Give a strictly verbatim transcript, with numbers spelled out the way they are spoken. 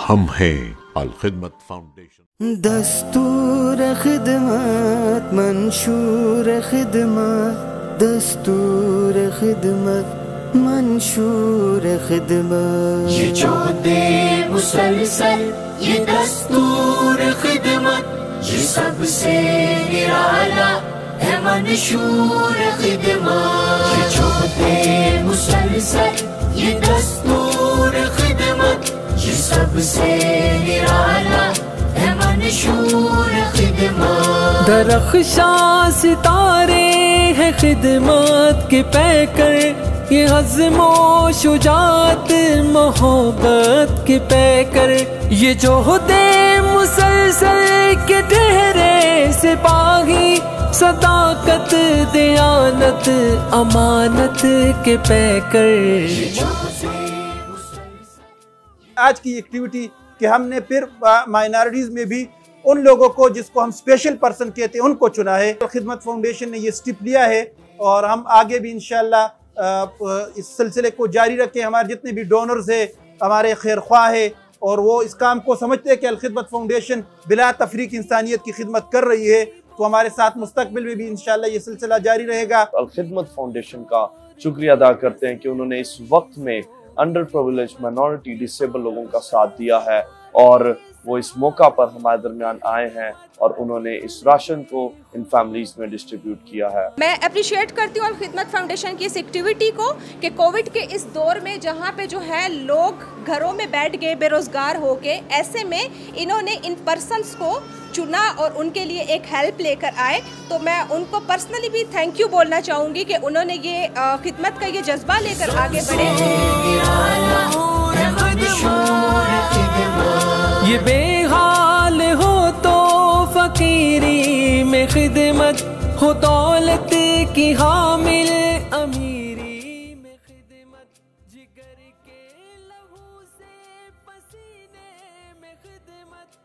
हम हैं अल खिदमत फाउंडेशन। दस्तूर खिदमत मंशूर खिदमत, दस्तूर खिदमत मंशूर खिदमत, ये जो दे मुसलसल ये दस्तूर खिदमत, ये सबसे निराला है मंशूर खिदमत। ये जो दे मुसलसल ये दस्तूर खिदमत, ये सबसे निराला है मंशूर खिदमत। दरख्शां सितारे हैं खिदमत के पैकर, ये अज़्मो शुजात मोहब्बत के पैकर, ये जो होते मुसलसल के ठहरे सिपाही, सदाकत दयानत अमानत के पैकर। आज की एक्टिविटी कि हमने फिर माइनॉरिटीज़ में भी उन लोगों को जिसको हम स्पेशल पर्सन कहते हैं उनको चुना है। तो खिदमत फाउंडेशन ने ये स्टेप लिया है और हम आगे भी इंशाल्लाह इस सिलसिले को जारी रखें। हमारे जितने भी डोनर्स है, हमारे खैर ख्वाह है और वो इस काम को समझते हैं कि अल खिदमत फाउंडेशन बिला तफरीक इंसानियत की खिदमत कर रही है, तो हमारे साथ मुस्तकबिल में भी इंशाल्लाह ये सिलसिला जारी रहेगा। अल खिदमत फाउंडेशन का शुक्रिया अदा करते हैं कि उन्होंने इस वक्त में अंडर प्रिविलेज माइनॉरिटी डिसेबल लोगों का साथ दिया है और वो इस मौका पर हमारे दरमियान आए हैं और उन्होंने इस राशन को इन फैमिलीज में डिस्ट्रीब्यूट किया है। मैं अप्रिशिएट करती हूँ अल खिदमत फाउंडेशन की इस एक्टिविटी को कि कोविड के इस दौर में जहाँ पे जो है लोग घरों में बैठ गए बेरोजगार हो गए, ऐसे में इन्होंने इन पर्सन्स को चुना और उनके लिए एक हेल्प लेकर आए। तो मैं उनको पर्सनली भी थैंक यू बोलना चाहूँगी कि उन्होंने ये खिदमत का ये जज्बा लेकर आगे बढ़े। ये बेहाल हो तो फकीरी में खिदमत, हो दौलत की हामिल अमीरी में खिदमत, जिगर के लहू से पसीने में खिदमत।